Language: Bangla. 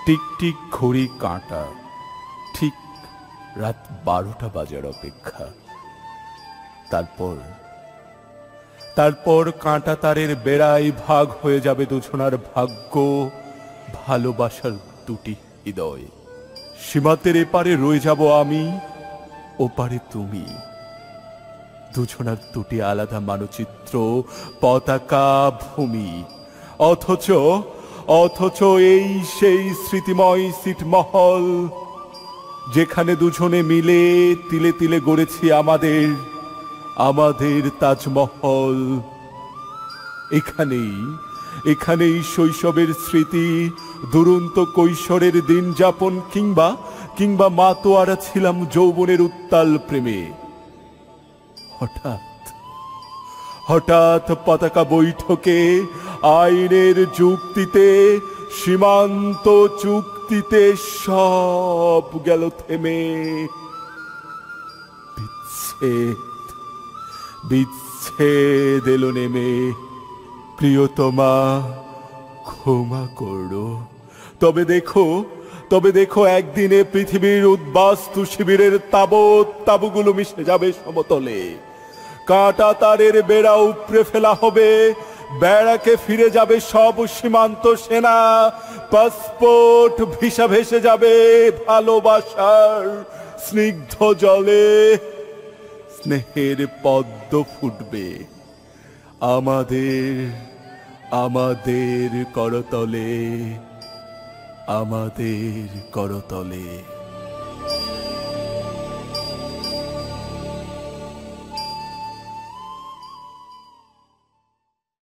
টিকটিক ঘড়ি কাঁটা, ঠিক রাত 12টা বাজার অপেক্ষা। তারপর তারপর কাঁটা তারের বেড়ায় ভাগ হয়ে যাবে দুজনার ভাগ্য, ভালোবাসার দুটি হৃদয়। সীমান্তের এপারে রয়ে যাব আমি, ওপারে তুমি। দুজনার দুটি আলাদা মানচিত্র, পতাকা, ভূমি। অথচ অথচ এই সেই স্মৃতিময় ছিটমহল, যেখানে দুজনে মিলে তিলে তিলে গড়েছি আমাদের আমাদের তাজমহল। এখানেই এখানেই শৈশবের স্মৃতি, দুরন্ত কৈশোরের দিন যাপন, কিংবা কিংবা মাতোয়ারা ছিলাম যৌবনের উত্তাল প্রেমে। হঠাৎ হঠাৎ পতাকা বৈঠকে, আইনের যুক্তিতে, সীমান্ত চুক্তিতে সব গেল থেমে। বিচ্ছেদ বিচ্ছেদ এলো নেমে। প্রিয়তমা, ক্ষমা করো। তবে দেখো একদিনে পৃথিবীর উদ্বাস্তু শিবিরের তাবুগুলো মিশে যাবে সমতলে। কাঁটা তারের বেড়া উপড়ে ফেলা হবে, বেড়াকে ফিরে যাবে সব সীমান্ত সেনা। পাসপোর্ট ভিসা ভেসে যাবে ভালোবাসার স্নিগ্ধ জলে। স্নেহের পদ্ম ফুটবে আমাদের আমাদের করতলে, আমাদের করতলে।